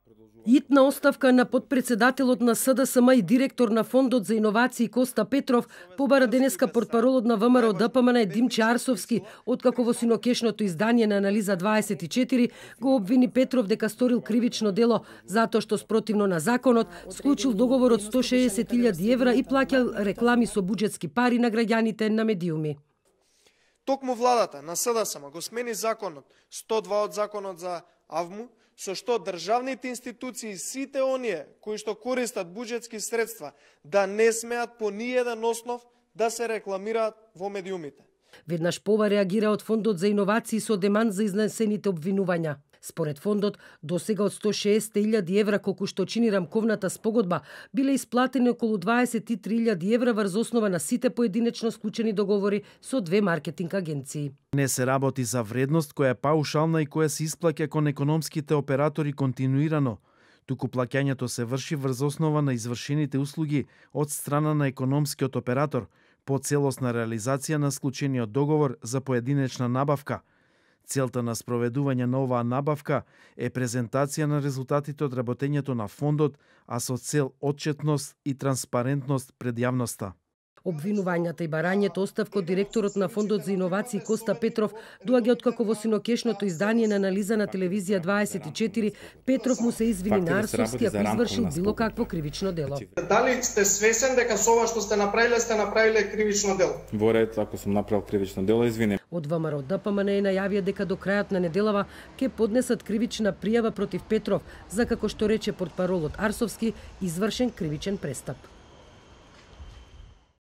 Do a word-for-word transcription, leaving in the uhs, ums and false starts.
Итна оставка на подпредседателот на С Д С М и директор на Фондот за иновации Коста Петров побара денеска портпаролот на В М Р Д П М Н Димче Арсовски, откако во синокешното издание на Анализа дваесет и четири го обвини Петров дека сторил кривично дело затоа што спротивно на законот склучил договор од сто шеесет илјади евра и плаќал реклами со буџетски пари на граѓаните на медиуми. Токму владата на С Д С М го смени законот сто два од законот за А В М У, со што државните институции, сите оние кои што користат буџетски средства, да не смеат по ниеден основ да се рекламираат во медиумите. Веднаш пова реагира од Фондот за иновации со демант за изнесените обвинувања. Според фондот, досега од сто шеесет илјади евра колку што чини рамковната спогодба, биле исплатени околу дваесет и три илјади евра врз основа на сите поединечно склучени договори со две маркетинг агенции. Не се работи за вредност која е паушална и која се исплаќа кон економските оператори континуирано, туку плаќањето се врши врз основа на извршените услуги од страна на економскиот оператор по целосна реализација на склучениот договор за поединечна набавка. Целта на спроведување на оваа набавка е презентација на резултатите од работењето на фондот, а со цел отчетност и транспарентност пред јавноста. Обвинувањата и барањето оставка од директорот на Фондот за иновации Коста Петров доаѓа откако во синокешното издание на Анализа на телевизија дваесет и четири Петров му се извини на Арсовски ако извршил било какво кривично дело. Дали сте свесен дека со ова што сте направиле сте направиле кривично дело? Во ред, ако сум направил кривично дело, извини. Од В М Р Д П М Н најавија дека до крајот на неделава ќе поднесат кривична пријава против Петров за, како што рече портпаролот Арсовски, извршен кривичен престап.